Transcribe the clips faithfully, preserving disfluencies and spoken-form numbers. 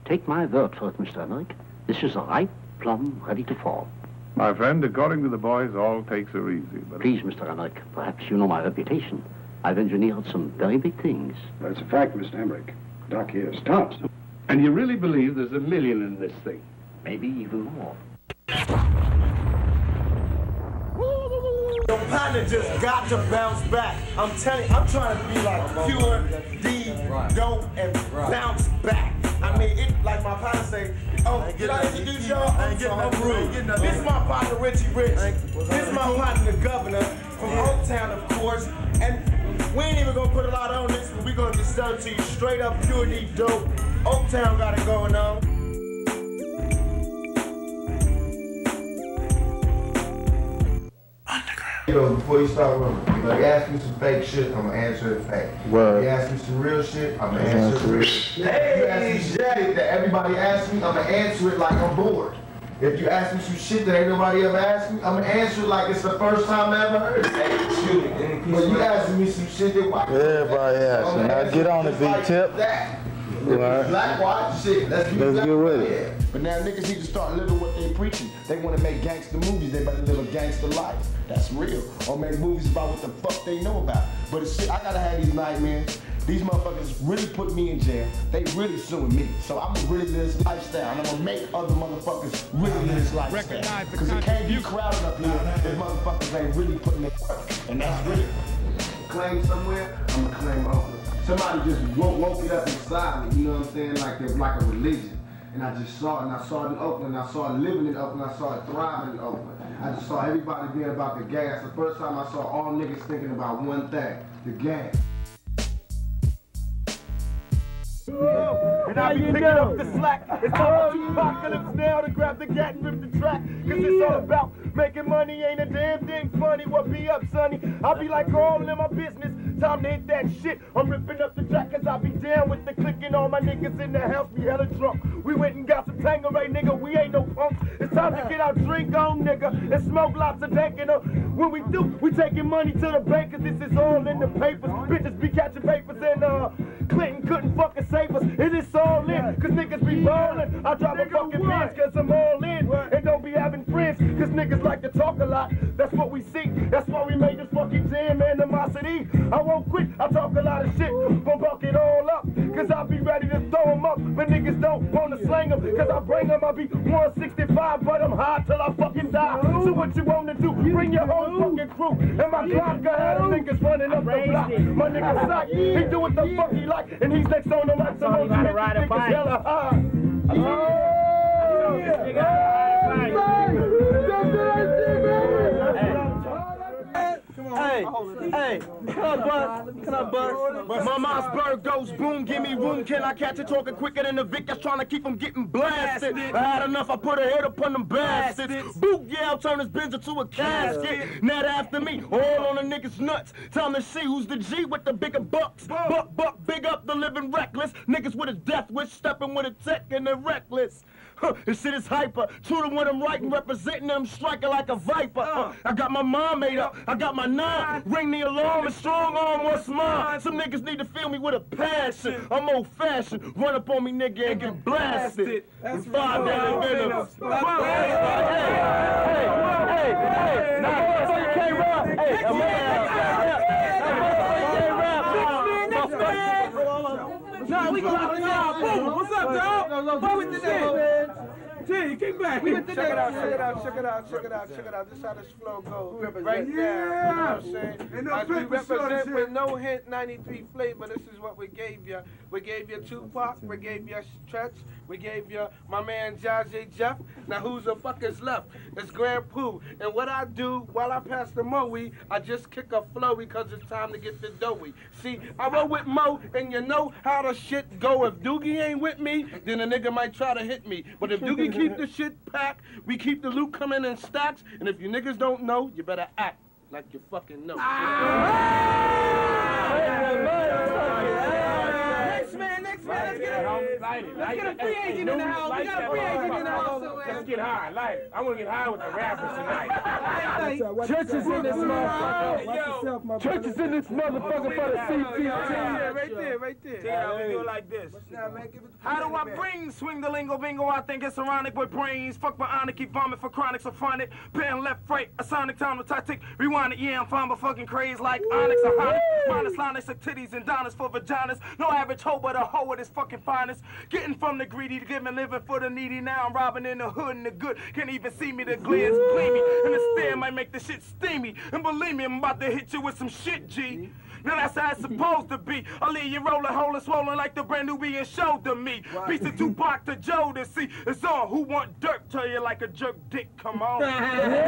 Take my word for it, Mister Emmerich. This is a ripe plum ready to fall. My friend, according to the boys, all takes are easy. But please, Mister Emmerich, perhaps you know my reputation. I've engineered some very big things. That's a fact, Mister Emmerich. Doc here stops. And you really believe there's a million in this thing? Maybe even more. Your partner just got to bounce back. I'm telling you, I'm trying to be like pure D, dope, and bounce back. I mean, it like my partner say, oh, did I introduce y'all? I'm so I'm rude. This is my partner, Richie Rich. This is my partner, the governor, from Oaktown, of course. And we ain't even gonna put a lot on this, but we're gonna just sell it to you straight up pure D, dope. Oaktown got it going on. Yo, before you start running, if you ask me some fake shit, I'm gonna answer it fake. Word. If you ask me some real shit, I'm gonna answer it real shit. Hey. If you ask me shit that everybody asks me, I'm gonna answer it like I'm bored. If you ask me some shit that ain't nobody ever asked me, I'm gonna answer it like it's the first time I ever heard it. Hey, excuse me. But you asking me some shit that white everybody asking. Now get on it, big tip. Right. Black, white, shit. Let's, Let's get with it. Yeah. But now niggas need to start living what they preaching. They want to make gangster movies. They better live a gangster life. That's real. Or make movies about what the fuck they know about. But it's shit, I gotta have these nightmares. These motherfuckers really put me in jail. They really suing me. So I'm gonna really live this lifestyle. And I'm gonna make other motherfuckers really live this lifestyle. Because it can't be crowded up here if motherfuckers ain't really putting in work. And that's real. Claim somewhere, I'm gonna claim Oakland. Somebody just woke, woke it up inside me, you know what I'm saying? Like they're like a religion. And I just saw it, and I saw it in Oakland, and I saw it living in Oakland, I saw it thriving in Oakland. I just saw everybody being about the gas. The first time I saw all niggas thinking about one thing, the gas. And I be picking up the slack. It's time for apocalypse now to grab the gat and rip the track. Cause it's all about making money, ain't a damn thing funny. What be up, sonny? I be like all in my business. Time to hit that shit. I'm ripping up the track cause I be down with the click and all my niggas in the house be hella drunk. We went and got some Tangeray, nigga. We ain't no punks. It's time to get our drink on, nigga, and smoke lots of dank. And uh, when we do, we taking money to the bank cause this is all in the papers. Bitches be catching papers and uh, Clinton couldn't fucking save us. It is all in, cause niggas be ballin'. I drop a fucking bitch cause I'm all in. And don't be having friends, cause niggas like to talk a lot. That's what we see, that's why we made this fucking jam, animosity. I won't quit, I talk a lot of shit, but buck it all up. Cause I be ready to throw them up, but niggas don't wanna slang them. Cause I bring them, I be one sixty-five, but I'm high till I fucking die. So what you wanna do? Bring your own fucking crew. And my Glocka had them niggas running up the block. My nigga Sock, he do what the fuck he like, and he's next on the right, so I'm gonna ride a bike. Hella high. Oh, yeah. Hey, hey, can I buzz? Can I buzz? My Mossberg goes boom, give me room. Can I catch it talking quicker than the Vic that's trying to keep them getting blasted? I had enough, I put a hit upon them bastards. Boot, yeah, I'll turn this Benz into a casket. Net after me, all on the niggas' nuts. Time to see who's the G with the bigger bucks. Buck, buck, big up the living reckless. Niggas with a death wish, stepping with a tech and they're reckless. Huh, this shit is hyper. True to what I'm writing, representing them, striking like a viper. Uh, I got my mind made up, I got my nine. Ring the alarm, a strong arm, what's mine? Some niggas need to feel me with a passion. I'm old fashioned, run up on me, nigga, and get blasted. That's five down the middle. Hey, hey, hey, hey, nah, motherfucker can't rap. Hey, a man, nah, we got nah, boom. What's up, dog? What with the shit? T, you kick back. Check it out, check it out, check it out, check it out, check it out. This is how this flow goes. Right now, you know what I'm saying? As we represent with no hint ninety-three flavor, this is what we gave you. We gave you Tupac, we gave you Stretch, we gave you my man Jazzy Jeff. Now who's the fuck is left? It's Grand Pooh. And what I do while I pass the Moe, I just kick a flow because it's time to get the doughy. See, I roll with Mo, and you know how the shit go. If Doogie ain't with me, then a nigga might try to hit me. But if Doogie keep the shit packed, we keep the loot coming in stacks. And if you niggas don't know, you better act like you fucking know. Ah! Next man, next man, let's get it. Light it. Let's get a free agent in the house. We got a free agent in the house. Let's get high. Light it. I want to get high with the rappers tonight. Churches in this motherfucker. Churches in this motherfucker for the C T T. Right there, right there. Check it out. We do it like this. How do I bring? Swing the lingo bingo. I think it's ironic with brains. Fuck bionic. Keep vomit for chronic. So find it. Pen left, right. A sonic time with tactic. Rewind it. Yeah, I'm fine but fucking craze like Onyx or Honic. Minus Linus of titties and donuts for vaginas. No average hoe but a hoe at his fucking finest. Getting from the greedy to giving, living for the needy. Now I'm robbing in the hood and the good. Can't even see me. The glare is gleamy. And the stare might make the shit steamy. And believe me, I'm about to hit you with some shit, G. Now that's how it's supposed to be. I'll leave you rolling, holding, swollen like the brand new being showed to me. Piece of Tupac to Joe to see. It's on. Who want dirt? Tell you like a jerk dick. Come on. Big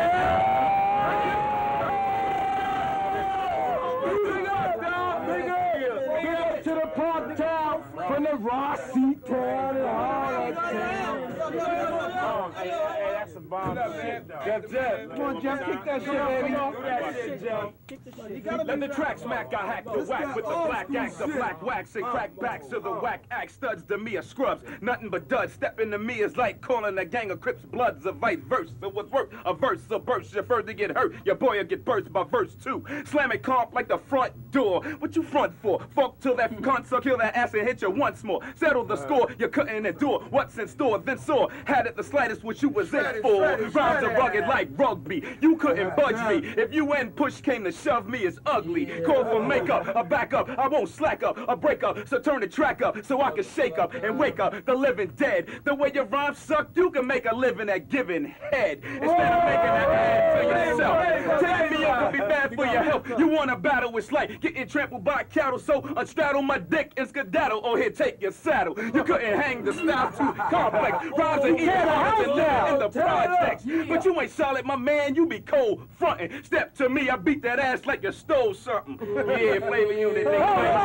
up, dog. Big up. Big up to the Park Town from the Rossi Town and all that town. Hey, hey, that's some bomb shit, though. Jeff, Jeff. Come on, Jeff. Kick that shit, baby. Do that shit, Jeff. Let the track smack, I hack the whack with the black axe, the black wax and crack backs to the whack axe studs to me a scrubs. Nothing but duds. Stepping to me is like calling a gang of Crips bloods a vice versa. What's worth a verse, a burst. You further get hurt, your boy will get burst by verse two. Slam it comp like the front door. What you front for? Fuck till that cunt suck, kill that ass and hit you once more. Settle the score, you couldn't endure what's in store. Then saw, had it the slightest what you was in for. Rhymes are rugged like rugby. You couldn't budge me. If you and push came to shove me, it's ugly. Call for makeup, a back up. I won't slack up, a break up. So turn the track up so I can shake up and wake up the living dead. The way your rhymes suck, you can make a living at giving head instead of making an ad for yourself. Take me up would be bad for your health. You want a battle, it's like getting trampled by cattle. So unstraddle my dick and skedaddle. Oh, here, take your saddle. You couldn't hang the style too complex. Rhymes are easy in the projects. But you ain't solid, my man. You be cold frontin'. Step to me, I beat that ass like you stole something. Yeah, Flavor Unit. Big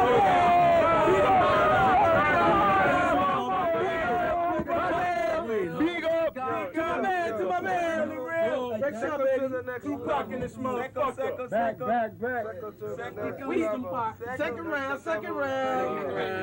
up to my man, to my man. Next up, baby. Tupac in this motherfucker. Back, back, back. Second round, second round.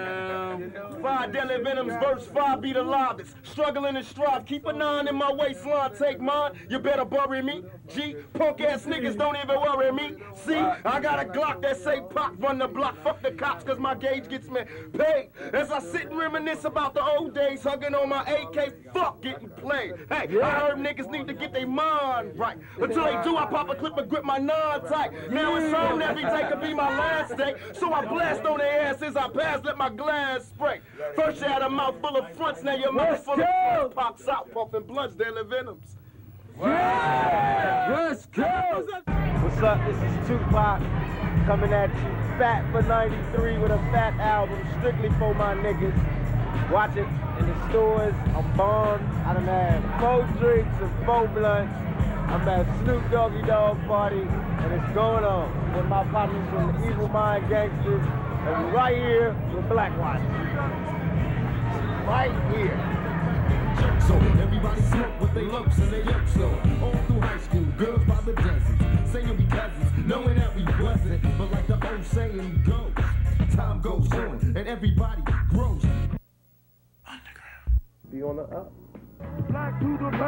Five deadly venoms, verse five be the lobbyists. Struggling and strive, keep a nine in my waistline, take mine. You better bury me. G, punk ass niggas don't even worry me. See, I got a Glock that say pop, run the block, fuck the cops, cause my gauge gets me paid. As I sit and reminisce about the old days, hugging on my A K, fuck getting played. Hey, I heard niggas need to get their mind right. Until they do, I pop a clip and grip my nine tight. Now it's on, every day could be my last day. So I blast on their asses, I pass, let my glass spray. First you had a mouth full of fronts, now your mouth full of fronts. Pops out, puffing blunts, deadly venoms. Yeah! Let's go! What's up? This is Tupac coming at you fat for ninety-three with a fat album strictly for my niggas. Watch it in the stores. I'm bombed. I done had four drinks and four blunts. I'm at Snoop Doggy Dogg party, and it's going on with my partners from the Evil Mind Gangsters, and we're right here with Blackwatch. Right here. So everybody smoke with they lumps and they up slow. All through high school, girls by the dozens, saying we cousins, knowing that we wasn't. But like the old saying goes, time goes on and everybody grows. Underground. Be on the up. Black to the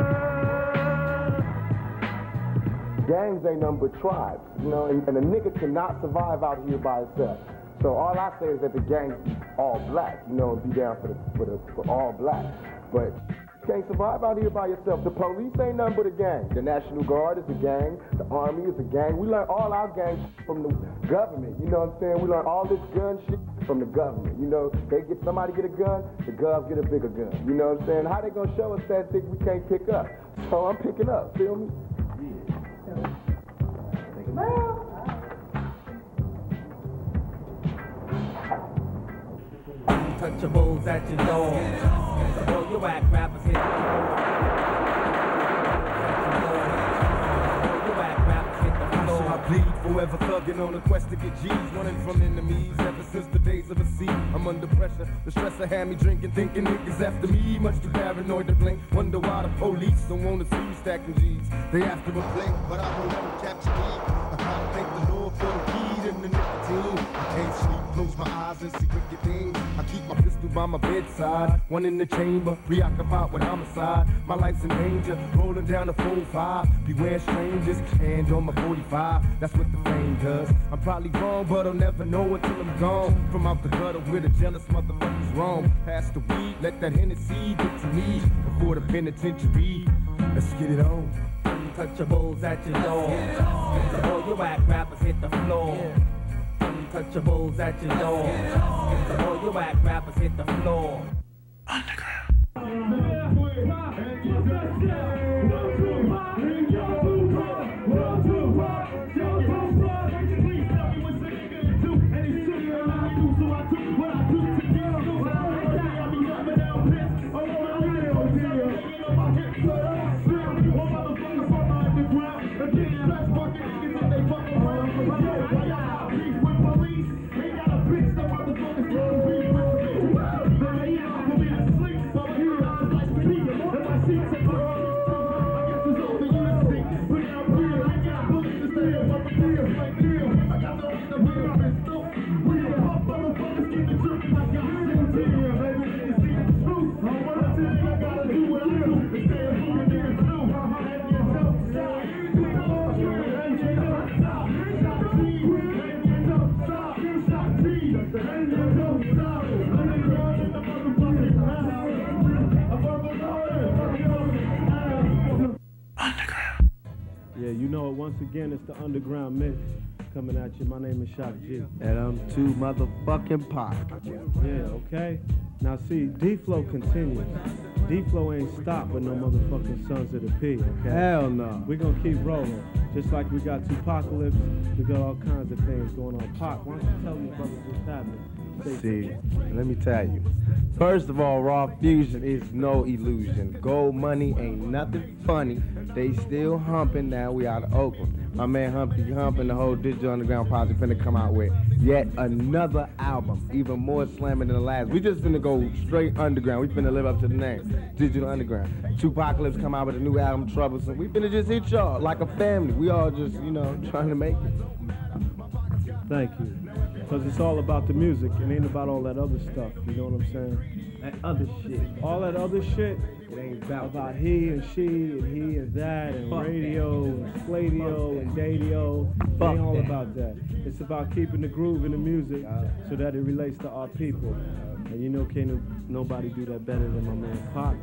burn. Gangs ain't nothing but tribes, you know, and, and a nigga cannot survive out here by himself. So all I say is that the gangs be all black, you know, and be down for the, for the for all black. But you can't survive out here by yourself. The police ain't nothing but a gang. The National Guard is a gang. The Army is a gang. We learn all our gangs from the government. You know what I'm saying? We learn all this gun shit from the government. You know, they get somebody get a gun, the Gov get a bigger gun. You know what I'm saying? How they gonna show us that thing we can't pick up? So I'm picking up. Feel me? Yeah. Untouchables at your door. All your whack rappers hit the floor. All your whack rappers hit the floor. I bleed, forever thugging on a quest to get G's, running from enemies ever since the days of a sea. I'm under pressure, the stressor had me drinking, thinking niggas after me. Much too paranoid to blink, wonder why the police don't wanna see me stacking G's. They after a blink, but I don't want to capture me. I gotta thank the Lord for the weed and the nicotine. I can't sleep, close my eyes and see wicked things. I keep my pistol by my bedside. One in the chamber, preoccupied with homicide. My life's in danger, rolling down the four five. Beware strangers, hand on my forty-five. That's what the fame does. I'm probably wrong, but I'll never know until I'm gone. From out the gutter where the jealous motherfuckers roam. Pass the weed, let that Hennessy get to me before the penitentiary. Let's get it on. Untouchables at your door. All your whack rappers hit the floor. Untouchables at your door. All your whack rappers hit the floor. Underground. Once again, it's the Underground Mix coming at you. My name is Shock G. And I'm Two Motherfucking Pac. Yeah, okay? Now see, D-Flow continues. D-Flow ain't stopped with no motherfucking Sons of the P, okay? Hell no. We're gonna keep rolling. Just like we got Tupacalypse, we got all kinds of things going on. Pac, why don't you tell me, brothers, what's happening? See, let me tell you. First of all, Raw Fusion is no illusion. Gold Money ain't nothing funny. They still humping. Now we out of Oakland. My man Humpty Hump and the whole Digital Underground Project finna come out with yet another album, even more slamming than the last. We just finna go straight underground. We finna live up to the name, Digital Underground. Tupacalypse come out with a new album, Troublesome. We finna just hit y'all like a family. We all just, you know, trying to make it. Thank you. Because it's all about the music. It ain't about all that other stuff. You know what I'm saying? That other shit. All that other shit, it ain't about, about he and she and he and that and Fuck radio that. and Sladio and Dadio. It Fuck ain't all that. about that. It's about keeping the groove in the music so that it relates to our people. And you know, can't nobody do that better than my man Pac.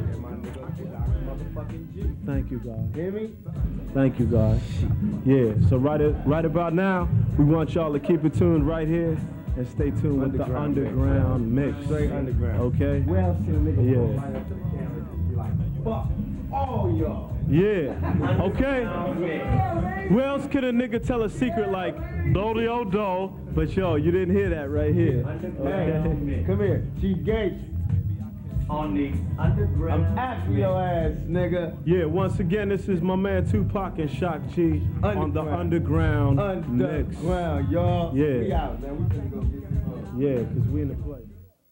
Thank you, God. Hear me? Thank you, God. Yeah, so right, at, right about now, we want y'all to keep it tuned right here and stay tuned with the Underground Mix. Straight underground. Okay? Well, see a nigga Yeah. right up to the camera and be like, fuck all y'all. Yeah, okay? Where else could a nigga tell a secret like, do-de-o-do, but yo, you didn't hear that right here. Okay? Come here, Chief Gates. On the underground. I'm after your ass, nigga. Yeah, once again, this is my man Tupac and Shock G on the Underground Mix. Underground, y'all. Yeah. We out, man. We finna go get this fun. Yeah, because we in the place.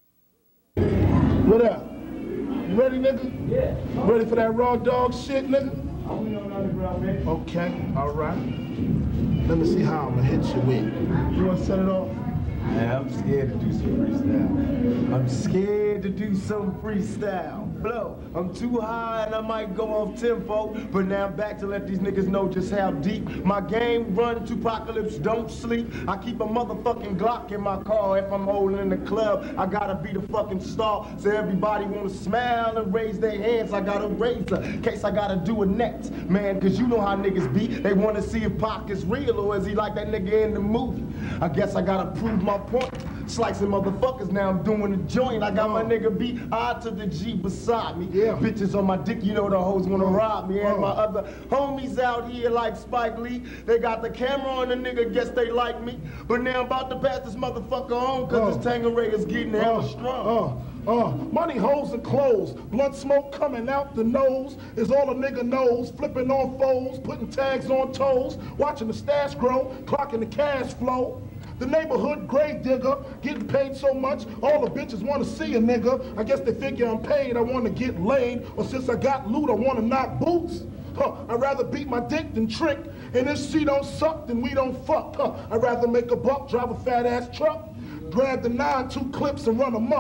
What up? You ready, nigga? Yeah. Ready for that raw dog shit, nigga? I'm on the underground, man. Okay, all right. Let me see how I'm gonna hit you with. You wanna set it off? Man, I'm scared to do some freestyle. I'm scared to do some freestyle. Blow. I'm too high and I might go off tempo, but now I'm back to let these niggas know just how deep my game run. Tupacalypse don't sleep. I keep a motherfucking Glock in my car. If I'm holding in the club, I gotta be the fucking star. So everybody wanna smile and raise their hands. I got a razor in case I gotta do a next, man, cause you know how niggas be. They wanna see if Pac is real or is he like that nigga in the movie. I guess I gotta prove my point. Slicing motherfuckers, now I'm doing the joint. I got my nigga B I to the G beside me. Yeah. Bitches on my dick, you know the hoes wanna rob me. And my other homies out here like Spike Lee, they got the camera on the nigga, guess they like me. But now I'm about to pass this motherfucker on, cause this Tangeray is getting hella strong. Uh, uh, money, hoes, and clothes. Blunt smoke coming out the nose is all a nigga knows. Flipping on foes, putting tags on toes. Watching the stash grow, clocking the cash flow. The neighborhood grave digger, getting paid so much, all the bitches want to see a nigga. I guess they figure I'm paid, I want to get laid. Or since I got loot, I want to knock boots. Huh, I'd rather beat my dick than trick. And if she don't suck, then we don't fuck. Huh, I'd rather make a buck, drive a fat ass truck. Grab the nine, two clips and run amok.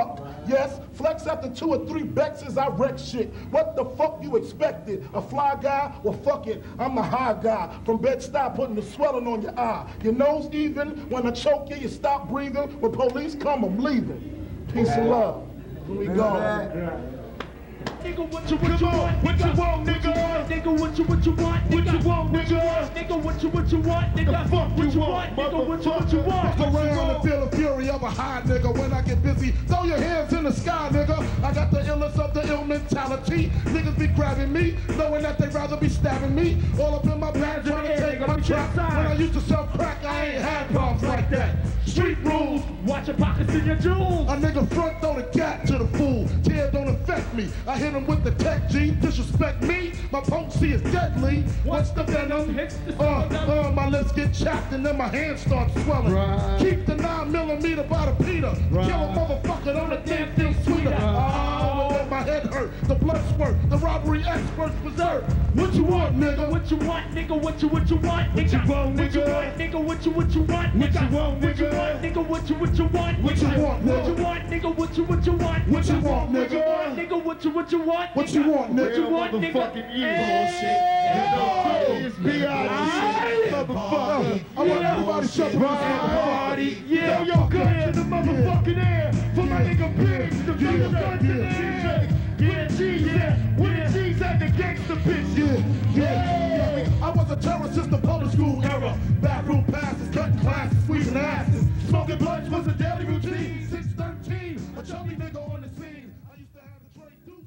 Yes, flex after two or three Bexes, I wreck shit. What the fuck you expected? A fly guy? Well, fuck it, I'm the high guy. From Bed-Stuy, putting the swelling on your eye. Your nose even, when I choke you, you stop breathing. When police come, I'm leaving. Peace and love. Here we go. Nigga, what you what you want? What you want, nigga? Nigga, what you what you want? What you want, nigga? Nigga, what you what you want? Nigga, fuck what you want? Nigga, what you what you want? Fuck around and feel the fury of a high nigga. When I get busy, throw your hands in the sky, nigga. I got the illness of the ill mentality. Niggas be grabbing me, knowing that they'd rather be stabbing me. All up in my bag, trying to take my trap. When I used to sell crack, I ain't had problems like that. Street rules, watch your pockets and your jewels. A nigga front throw the cat to the fool. Tear don't affect me. I hit him with the tech G. Disrespect me, my potency is deadly. Once the venom hits the uh, uh, my lips get chapped and then my hands start swelling. Right. Keep the nine millimeter by the Peter. Right. Kill a motherfucker on the damn thing sweeter. Oh, let my head hurt. The blood squirt. The robbery experts berserk. What you want, nigga? What you want, nigga? What you what you want, nigga? What you want, nigga? What you what you want, nigga? What you want, nigga? Nigga, what you what you want? What you want, What you want, nigga? What you what you want? What you want, nigga? Nigga, what you what you want? What you want, nigga? What you want, nigga? Motherfucking bullshit. It's B I Motherfucker. I want everybody to shut the party. Yeah, yo, yo, good in the motherfucking air. For my nigga Biggs, the bigger guns in the air. Yeah, G's yeah. Where the G's at the gangster bitch? Yeah, yeah, yeah. I was a terrorist since the public school era. Backroom passes, cutting classes, squeezing asses. Smoking blunts was a daily routine. six thirteen, a chubby nigga on the scene. I used to have the Trey Deuce.